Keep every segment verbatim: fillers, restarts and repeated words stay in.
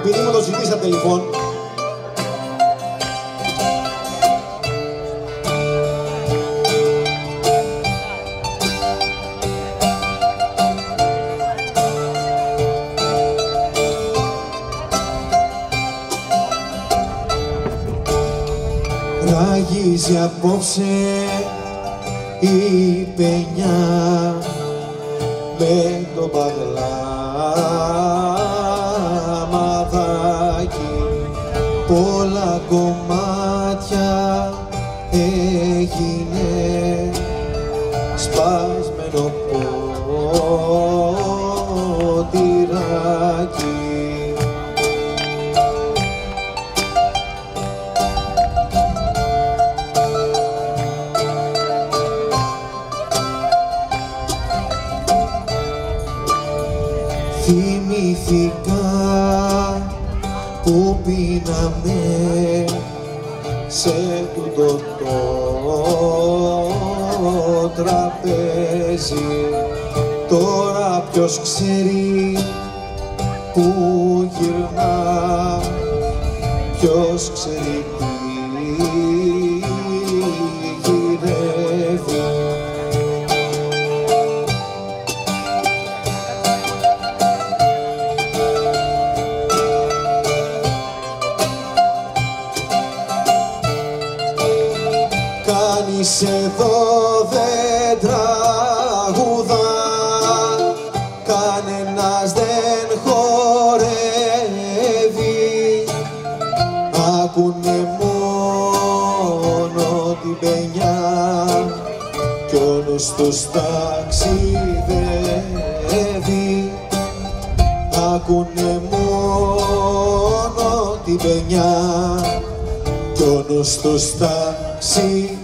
Επειδή μου το ζητήσατε λοιπόν, ράγιζει απόψε η παινιά με το παγλάμαδάκι, πολλά κομμάτια έγινε σπασμένο ποτηράκι. Θυμήθηκα που πίναμε σε τούτο το τραπέζι. Τώρα ποιος ξέρει που γυρνά, ποιος ξέρει τι γυρεύει. Κανείς εδώ δεν τραγουδά, κανένας δεν χορεύει, άκουνε μόνο την παινιά κι ο νους τους ταξιδεύει. Άκουνε μόνο την παινιά κι ο νους τους ταξιδεύει.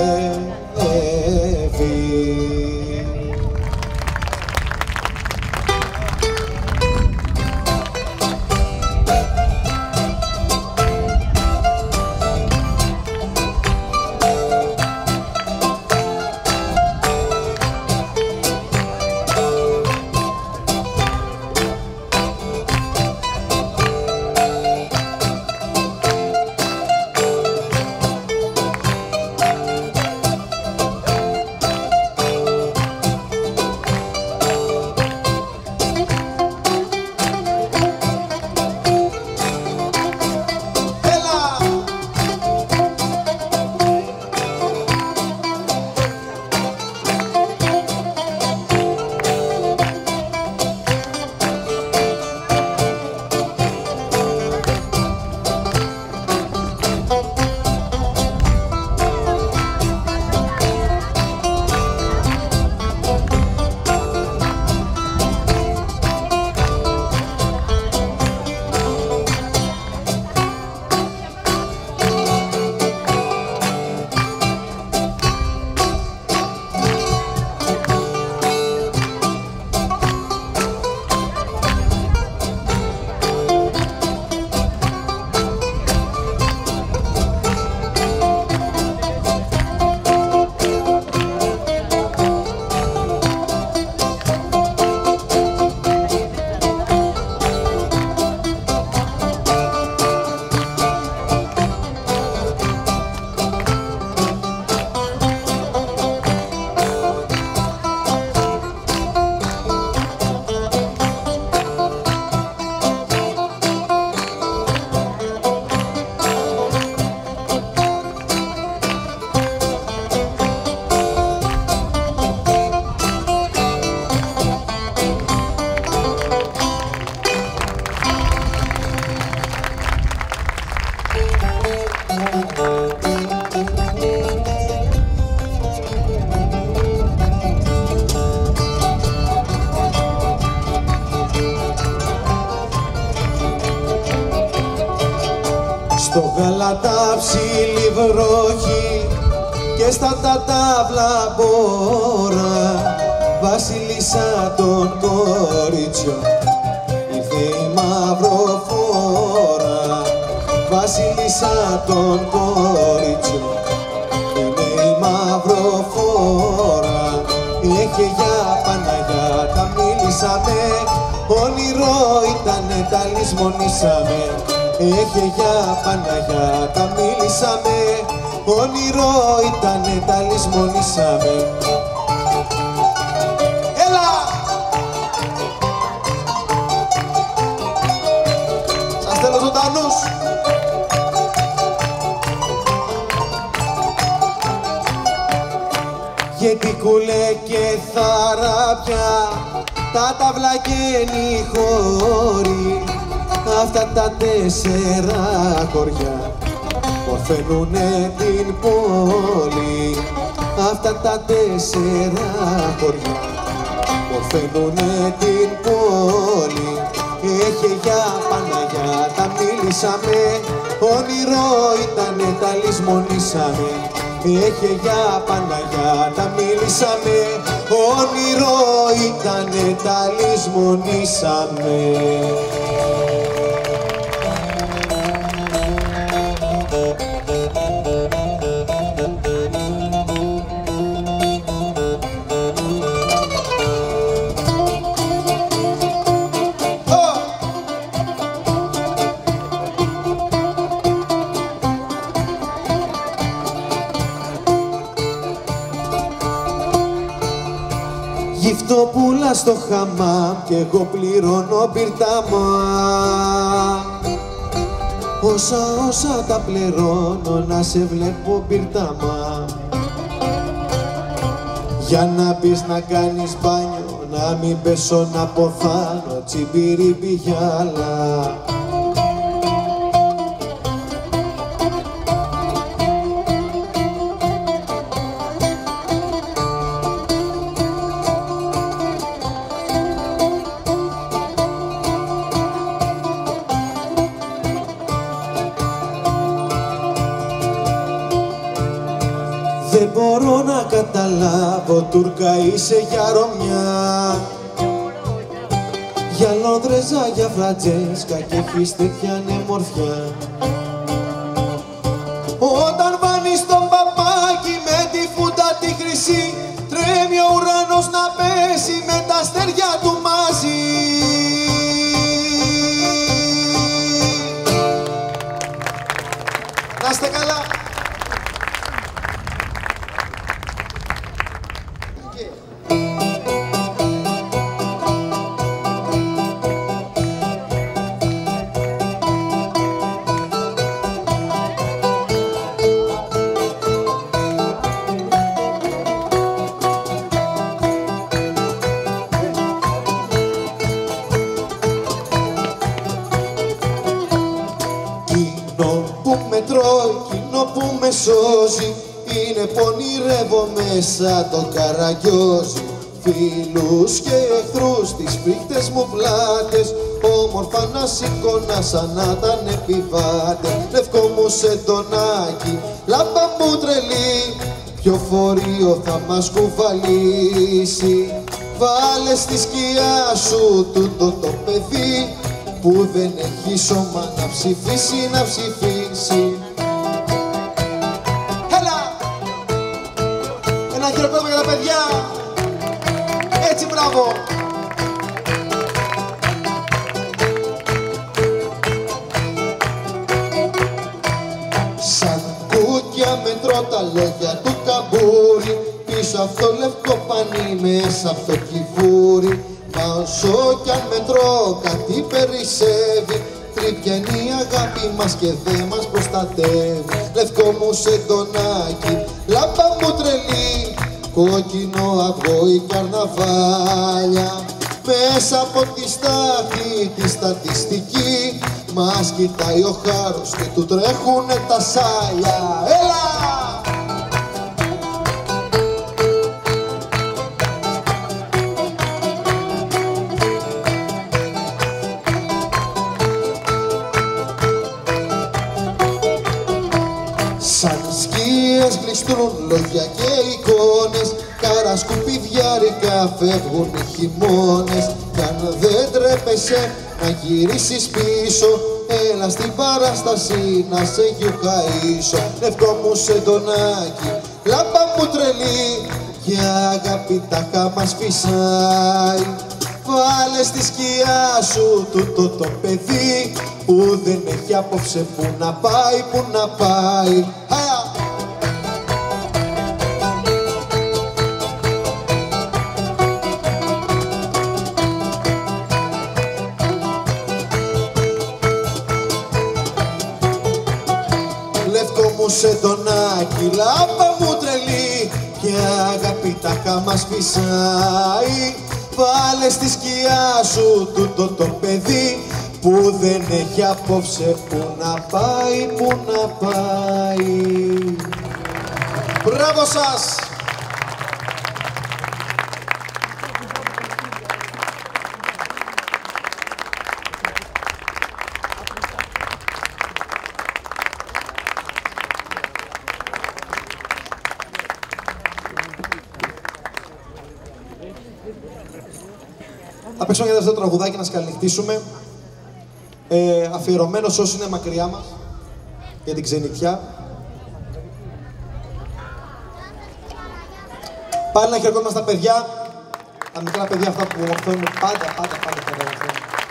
Στο γάλατα ψηλή βροχή και στα τα τάβλα μπόρα, βασίλισσα των κοριτσιών ήρθε η μαυροφόρα. Βασίλισσα των κοριτσιών είναι η μαυροφόρα. Είχε για Παναγιά τα μίλησαμε όνειρο ήτανε, τα λησμονήσαμε. Έχε για Παναγιά, τα μίλησαμε. Όνειρο ήτανε, τα λησμονήσαμε. Έλα! Σας θέλω ζωντανούς. Γιατί κουλέ και θαράπια, τα ταυλά και χώροι, αυτά τα τέσσερα χωριά μορφαίνουνε την πόλη. Αυτά τα τέσσερα χωριά μορφαίνουνε την πόλη. Έχε για Παναγιά, τα μίλησαμε. Όνειρο ήτανε, τα λησμονήσαμε. Έχε για Παναγιά, τα μίλησαμε. Όνειρο ήτανε, τα λησμονήσαμε. Γυφτοπούλα στο χαμάμ κι εγώ πληρώνω πυρτάμα. Όσα όσα τα πληρώνω να σε βλέπω πυρτάμα. Για να μπεις να κάνεις μπάνιο, να μην πέσω να ποθάνω, τσιμπιρίμπι γυάλα. Δεν μπορώ να καταλάβω, Τούρκα είσαι για Ρωμιά. Για Λονδρέζα, για Φραντζέσκα και έχεις τέτοια νεμορφιά. Όταν βάνεις τον παπάκι με τη φούντα τη χρυσή, τρέμει ο ουρανός να πέσει με τα αστέρια του μαζί. Να είστε καλά. Εκείνο που με τρώει, εκείνο που με σώζει, είναι πονηρεύω μέσα το καραγκιόζι. Φίλους και εχθρούς, τις φρίκτες μου πλάτες, όμορφα να σηκώνα σαν να ήταν επιβάτες. Λευκό μου σεντονάκι, λάμπα μου τρελή, ποιο φορείο θα μας κουβαλήσει. Βάλε στη σκιά σου τούτο το παιδί, που δεν έχει σώμα να ψηφίσει, να ψηφίσει. Έλα! Ένα χειροκρότημα για τα παιδιά. Έτσι, μπράβο! Σαν κούκια μετρώ τα λόγια του καμπούρι, πίσω αυτό λευκό πανί, μέσα αυτό κυβούρι. Μα όσο κι αν μετρώ κάτι περισσεύει, τρίπια είναι η αγάπη μας και δε μας προστατεύει. Λευκό μου σεντονάκι, λάμπα μου τρελή, κόκκινο αυγό η καρναβάλια. Μέσα από τη στάχη τη στατιστική μας κοιτάει ο χάρος και του τρέχουνε τα σάλια. Έλα! Σαν σκίες γλιστρούν λόγια και εικόνες, κάρα σκουπιδιάρικα φεύγουν οι χειμώνες. Κι αν δεν τρέπεσαι να γυρίσεις πίσω, έλα στην παράσταση να σε γιουχαΐσω. Λευκό μου σεντονάκι, λάμπα μου τρελή, για αγάπη τάχα μας φυσάει. Βάλε στη σκιά σου τούτο το παιδί που δεν έχει απόψε που να πάει, που να πάει. Αια! Λευκό μου σε ντονάκι, λάμπα μου τρελή και αγάπη τα χάμα σφυσάει. Βάλε στη σκιά σου τούτο το παιδί που δεν έχει απόψε που να πάει, που να πάει. Μπράβο σας! Θα παίξουμε για δεύτερο τραγουδάκι να σας καληνυχτήσουμε. Ε, αφιερωμένο σε όσοι είναι μακριά μας, για την ξενιτιά. Πάλι να χαιρετούμε στα παιδιά, τα μικρά παιδιά αυτά που μορφώνουν πάντα, πάντα, πάντα τα παιδιά.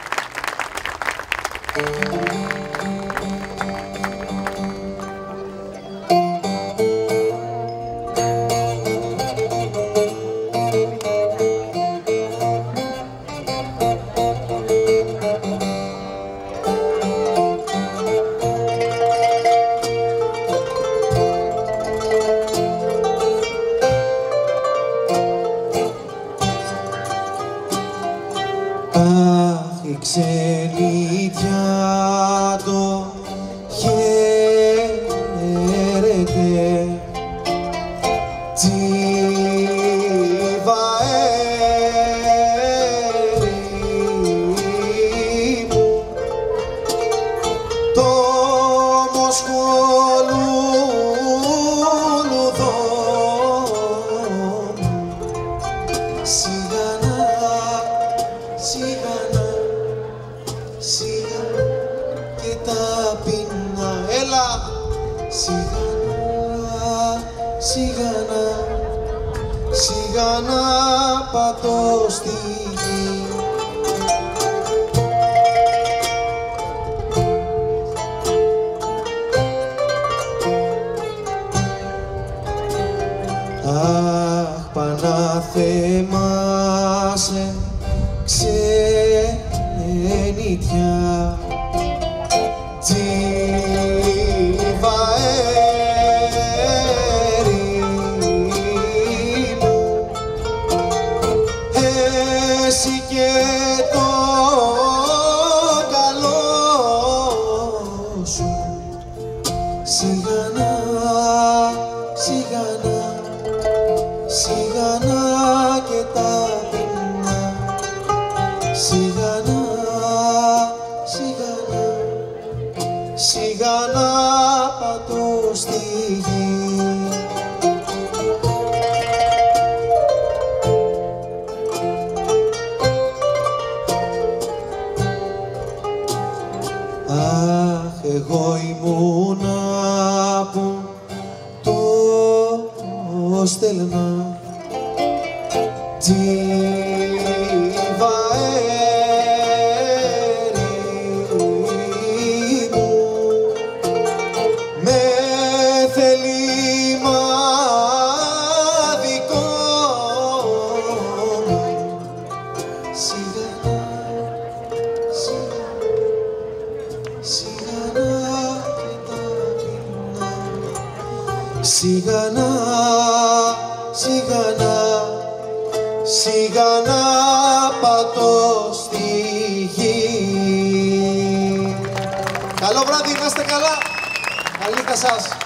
Αχ, η ξενιτιά το χαίρεται, τσιβαέρι μου, το μοσχολούδο σιγανά, σιγανά, σιγανά και ταπεινά. Έλα! Σιγανά, σιγανά, σιγανά πατώ στη γη. Αχ, Παναθεμάσαι ξενιτιά, τσιβαέρι μου, εσύ και το καλό σου, σιγανά, σιγανά, σιγανά και ταπεινά, σιγανά, σιγανά, σιγανά πατώ στη γη. Αχ, εγώ ήμουνα που το στέλνα, τσιβαέρι μου, με θελήμα δικό μου, σιγανά, σιγανά, σιγανά και ταπεινά, σιγανά, σιγανά, σιγανά πατώ στη γη. Καλό βράδυ, να είστε καλά. Καλή νύχτα σας.